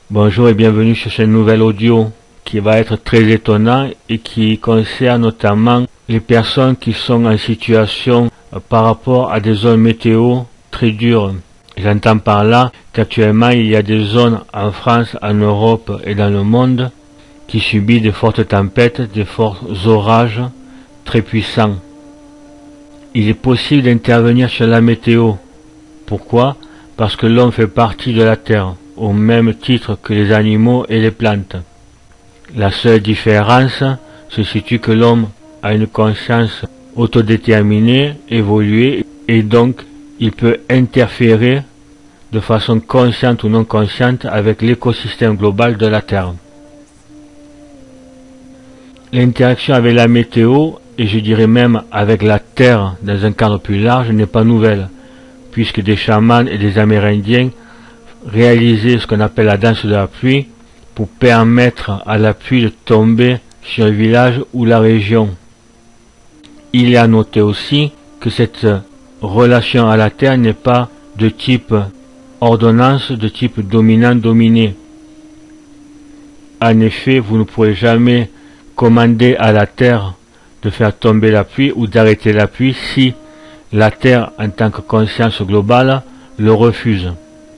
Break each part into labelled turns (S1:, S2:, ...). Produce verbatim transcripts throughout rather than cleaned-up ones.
S1: Bonjour et bienvenue sur ce nouvel audio qui va être très étonnant et qui concerne notamment les personnes qui sont en situation euh, par rapport à des zones météo très dures. J'entends par là qu'actuellement il y a des zones en France, en Europe et dans le monde qui subissent de fortes tempêtes, de forts orages très puissants. Il est possible d'intervenir sur la météo. Pourquoi? Parce que l'homme fait partie de la Terre, au même titre que les animaux et les plantes. La seule différence se situe que l'homme a une conscience autodéterminée, évoluée, et donc il peut interférer de façon consciente ou non consciente avec l'écosystème global de la Terre. L'interaction avec la météo, et je dirais même avec la Terre dans un cadre plus large, n'est pas nouvelle, puisque des chamans et des Amérindiens réalisaient ce qu'on appelle la danse de la pluie pour permettre à la pluie de tomber sur le village ou la région. Il est à noter aussi que cette relation à la Terre n'est pas de type ordonnance, de type dominant-dominé. En effet, vous ne pourrez jamais commander à la Terre de faire tomber la pluie ou d'arrêter la pluie si la Terre, en tant que conscience globale, le refuse.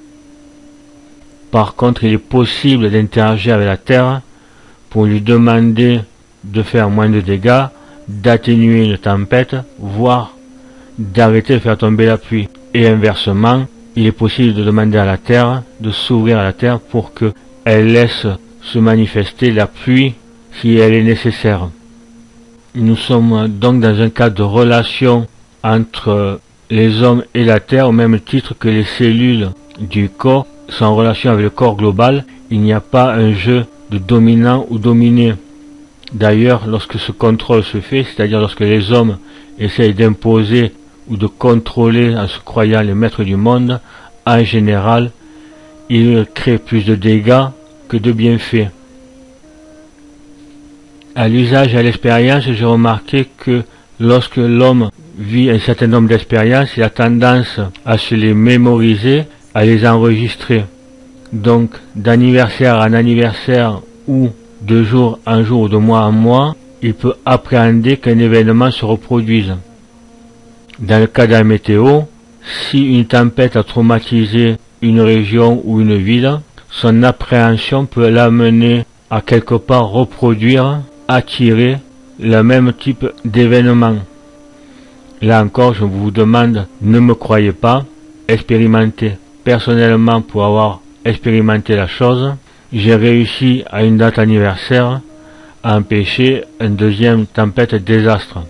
S1: Par contre, il est possible d'interagir avec la Terre pour lui demander de faire moins de dégâts, d'atténuer une tempête, voire d'arrêter de faire tomber la pluie. Et inversement, il est possible de demander à la Terre de s'ouvrir à la Terre pour qu'elle laisse se manifester la pluie si elle est nécessaire. Nous sommes donc dans un cadre de relation entre les hommes et la Terre, au même titre que les cellules du corps sont en relation avec le corps global. Il n'y a pas un jeu de dominant ou dominé. D'ailleurs, lorsque ce contrôle se fait, c'est-à-dire lorsque les hommes essayent d'imposer ou de contrôler en se croyant les maîtres du monde, en général, ils créent plus de dégâts que de bienfaits. À l'usage et à l'expérience, j'ai remarqué que lorsque l'homme vit un certain nombre d'expériences, il a tendance à se les mémoriser, à les enregistrer. Donc, d'anniversaire en anniversaire ou de jour en jour ou de mois en mois, il peut appréhender qu'un événement se reproduise. Dans le cas de la météo, si une tempête a traumatisé une région ou une ville, son appréhension peut l'amener à quelque part reproduire, attirer le même type d'événement. Là encore, je vous demande, ne me croyez pas, expérimentez. Personnellement, pour avoir expérimenté la chose, j'ai réussi à une date anniversaire à empêcher une deuxième tempête désastre.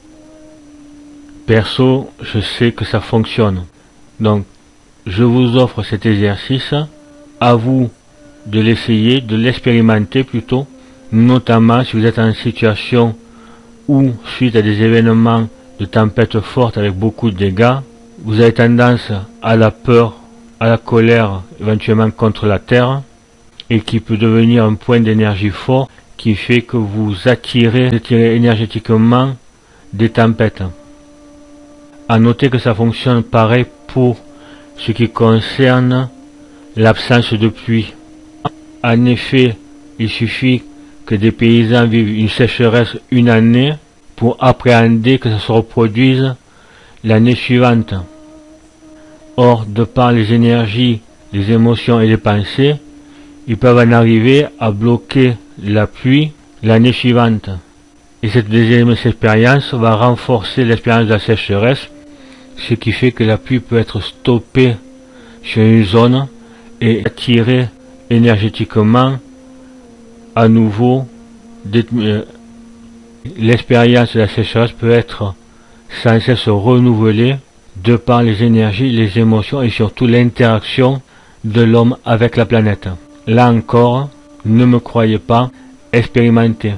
S1: Perso, je sais que ça fonctionne. Donc, je vous offre cet exercice, à vous de l'essayer, de l'expérimenter plutôt, notamment si vous êtes en situation où, suite à des événements de tempête forte avec beaucoup de dégâts, vous avez tendance à la peur, à la colère, éventuellement contre la Terre, et qui peut devenir un point d'énergie fort qui fait que vous attirez, attirez énergétiquement des tempêtes. À noter que ça fonctionne pareil pour ce qui concerne l'absence de pluie. En effet, il suffit que des paysans vivent une sécheresse une année pour appréhender que ça se reproduise l'année suivante. Or, de par les énergies, les émotions et les pensées, ils peuvent en arriver à bloquer la pluie l'année suivante. Et cette deuxième expérience va renforcer l'expérience de la sécheresse, ce qui fait que la pluie peut être stoppée sur une zone et attirer énergétiquement à nouveau. Euh, l'expérience de la sécheresse peut être sans cesse renouvelée de par les énergies, les émotions et surtout l'interaction de l'homme avec la planète. Là encore, ne me croyez pas, expérimentez.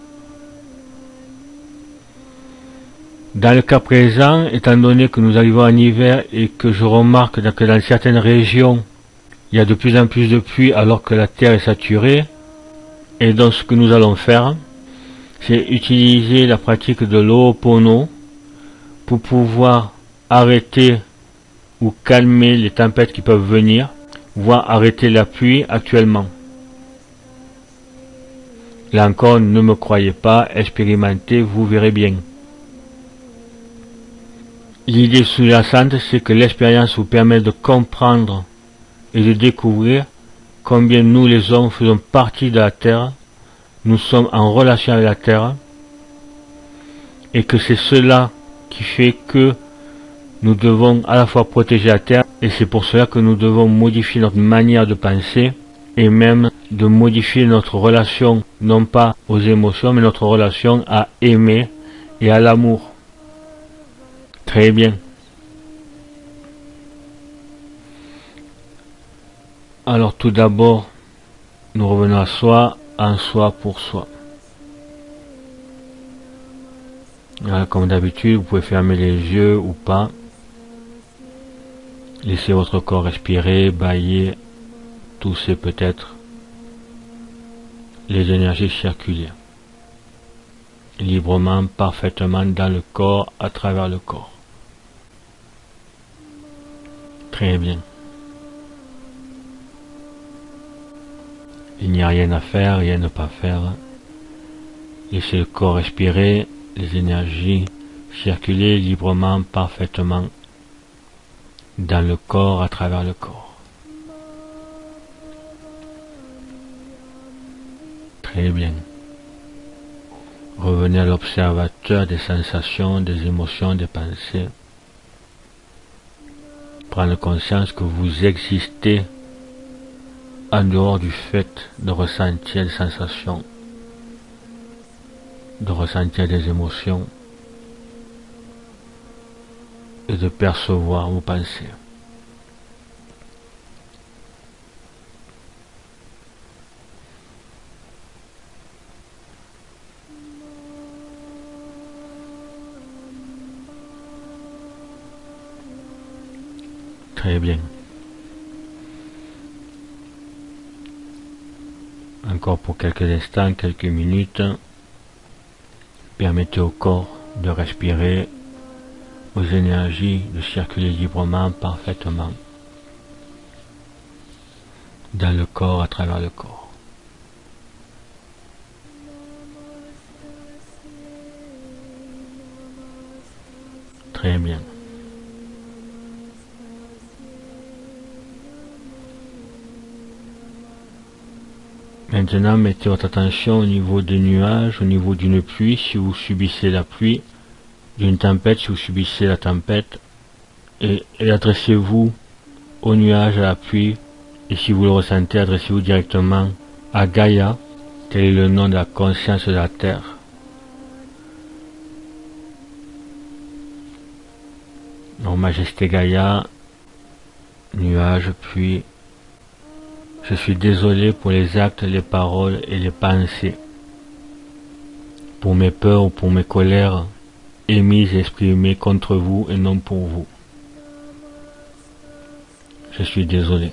S1: Dans le cas présent, étant donné que nous arrivons en hiver et que je remarque que dans certaines régions, il y a de plus en plus de pluie alors que la terre est saturée, et donc ce que nous allons faire, c'est utiliser la pratique de l'Ho'oponopono pour pouvoir arrêter ou calmer les tempêtes qui peuvent venir. voire arrêter la pluie actuellement. Là encore, ne me croyez pas, expérimentez, vous verrez bien. L'idée sous-jacente, c'est que l'expérience vous permet de comprendre et de découvrir combien nous les hommes faisons partie de la Terre, nous sommes en relation avec la Terre, et que c'est cela qui fait que nous devons à la fois protéger la Terre, et c'est pour cela que nous devons modifier notre manière de penser, et même de modifier notre relation, non pas aux émotions, mais notre relation à aimer et à l'amour. Très bien. Alors tout d'abord, nous revenons à soi, en soi pour soi. Alors, comme d'habitude, vous pouvez fermer les yeux ou pas. Laissez votre corps respirer, bâiller, tousser peut-être. Les énergies circuler librement, parfaitement dans le corps, à travers le corps. Très bien. Il n'y a rien à faire, rien à ne pas faire. Laissez le corps respirer, les énergies circuler librement, parfaitement dans le corps, à travers le corps. Très bien. Revenez à l'observateur des sensations, des émotions, des pensées. Prendre conscience que vous existez en dehors du fait de ressentir des sensations, de ressentir des émotions et de percevoir vos pensées. Très bien. Encore pour quelques instants, quelques minutes, permettez au corps de respirer, aux énergies de circuler librement, parfaitement, dans le corps, à travers le corps. Très bien. Maintenant, mettez votre attention au niveau des nuages, au niveau d'une pluie, si vous subissez la pluie, d'une tempête, si vous subissez la tempête, et, et adressez-vous aux nuages, à la pluie, et si vous le ressentez, adressez-vous directement à Gaïa, tel est le nom de la conscience de la Terre. Donc, Majesté Gaïa, nuages, pluie, je suis désolé pour les actes, les paroles et les pensées, pour mes peurs ou pour mes colères émises et exprimées contre vous et non pour vous. Je suis désolé.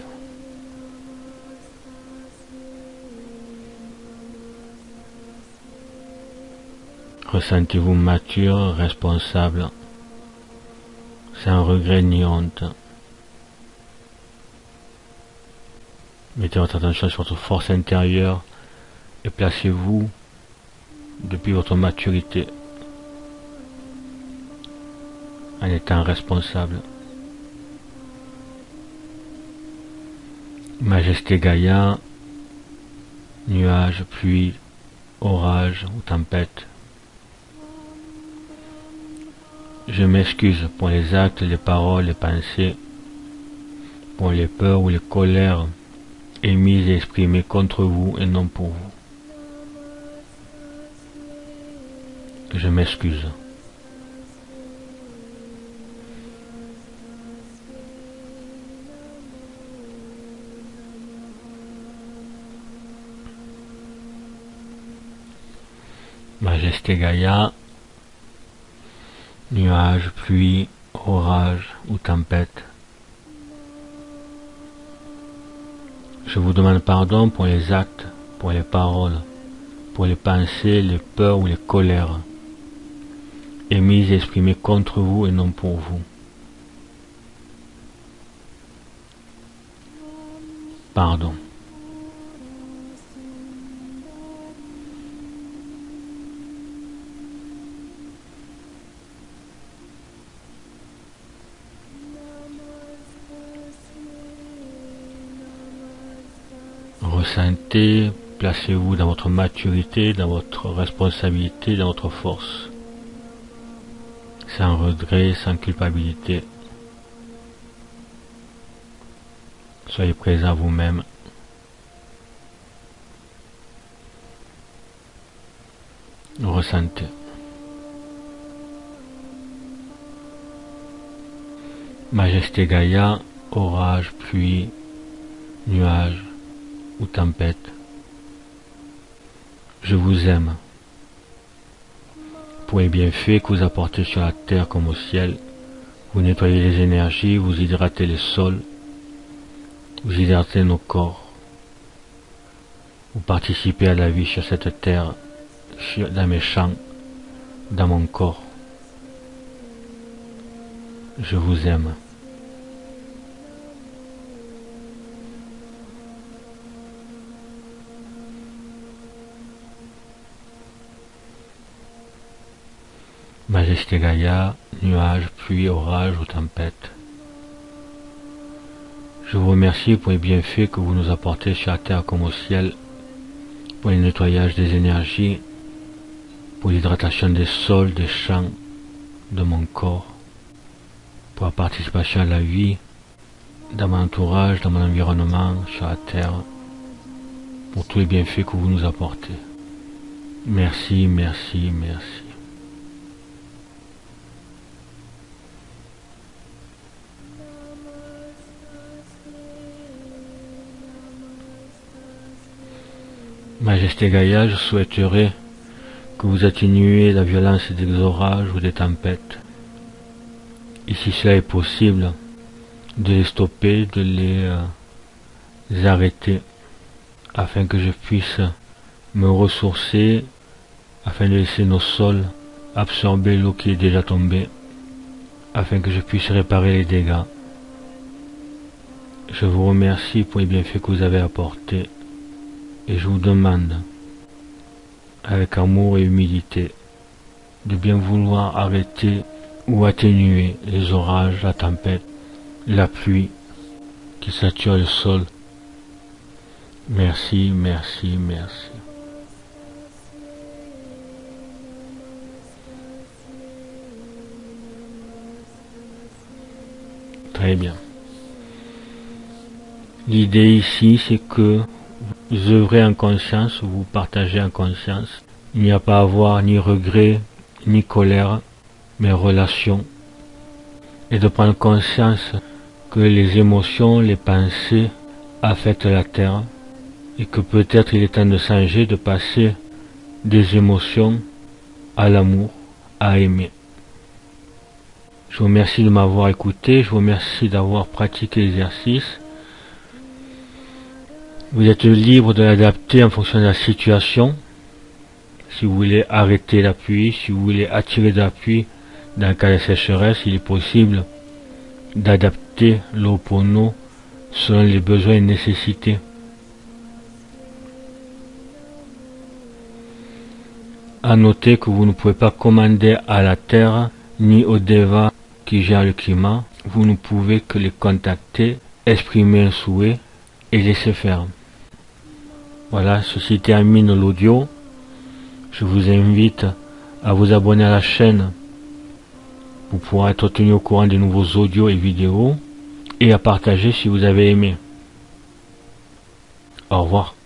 S1: Ressentez-vous mature, responsable, sans regret ni honte. Mettez votre attention sur votre force intérieure et placez-vous depuis votre maturité en étant responsable. Majesté Gaïa, nuages, pluie, orage ou tempête. Je m'excuse pour les actes, les paroles, les pensées, pour les peurs ou les colères émises et exprimées contre vous et non pour vous. Je m'excuse. Majesté Gaïa, nuages, pluie, orage ou tempête. Je vous demande pardon pour les actes, pour les paroles, pour les pensées, les peurs ou les colères émises et exprimées contre vous et non pour vous. pardon. Ressentez, placez-vous dans votre maturité, dans votre responsabilité, dans votre force, sans regret, sans culpabilité. Soyez présent à vous-même. Ressentez. Majesté Gaïa, orage, pluie, nuage ou tempête, je vous aime pour les bienfaits que vous apportez sur la terre comme au ciel. Vous nettoyez les énergies, vous hydratez les sols, vous hydratez nos corps, vous participez à la vie sur cette terre, dans mes champs, dans mon corps. Je vous aime. Majesté Gaïa, nuages, pluie, orage ou tempête, je vous remercie pour les bienfaits que vous nous apportez sur la terre comme au ciel, pour le nettoyage des énergies, pour l'hydratation des sols, des champs, de mon corps, pour la participation à la vie, dans mon entourage, dans mon environnement, sur la terre, pour tous les bienfaits que vous nous apportez. Merci, merci, merci. Majesté Gaïa, je souhaiterais que vous atténuiez la violence des orages ou des tempêtes. Et si cela est possible, de les stopper, de les, euh, les arrêter, afin que je puisse me ressourcer, afin de laisser nos sols absorber l'eau qui est déjà tombée, afin que je puisse réparer les dégâts. Je vous remercie pour les bienfaits que vous avez apportés. Et je vous demande, avec amour et humilité, de bien vouloir arrêter ou atténuer les orages, la tempête, la pluie qui sature le sol. Merci, merci, merci. Très bien. L'idée ici, c'est que vous œuvrez en conscience, vous partagez en conscience. Il n'y a pas à avoir ni regret, ni colère, mais relation. Et de prendre conscience que les émotions, les pensées affectent la terre et que peut-être il est temps de changer, de passer des émotions à l'amour, à aimer. Je vous remercie de m'avoir écouté, je vous remercie d'avoir pratiqué l'exercice. Vous êtes libre de l'adapter en fonction de la situation. Si vous voulez arrêter la pluie, si vous voulez attirer de la pluie, dans le cas de sécheresse, il est possible d'adapter l'Ho'oponopono selon les besoins et nécessités. À noter que vous ne pouvez pas commander à la Terre ni au Deva qui gère le climat. Vous ne pouvez que les contacter, exprimer un souhait et laisser faire. Voilà, ceci termine l'audio. Je vous invite à vous abonner à la chaîne pour pouvoir être tenu au courant des nouveaux audios et vidéos et à partager si vous avez aimé. Au revoir.